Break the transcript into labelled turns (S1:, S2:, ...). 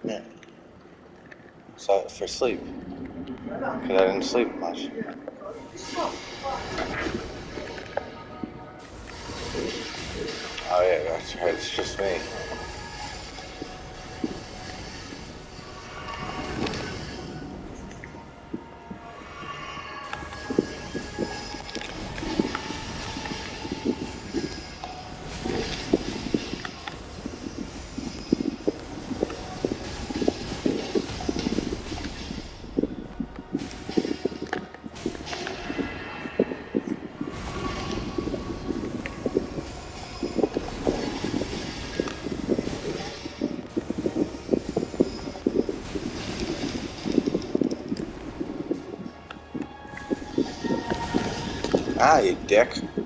S1: Yeah. So for sleep, because I didn't sleep much. Oh yeah, that's right. It's just me. Ah, you dick.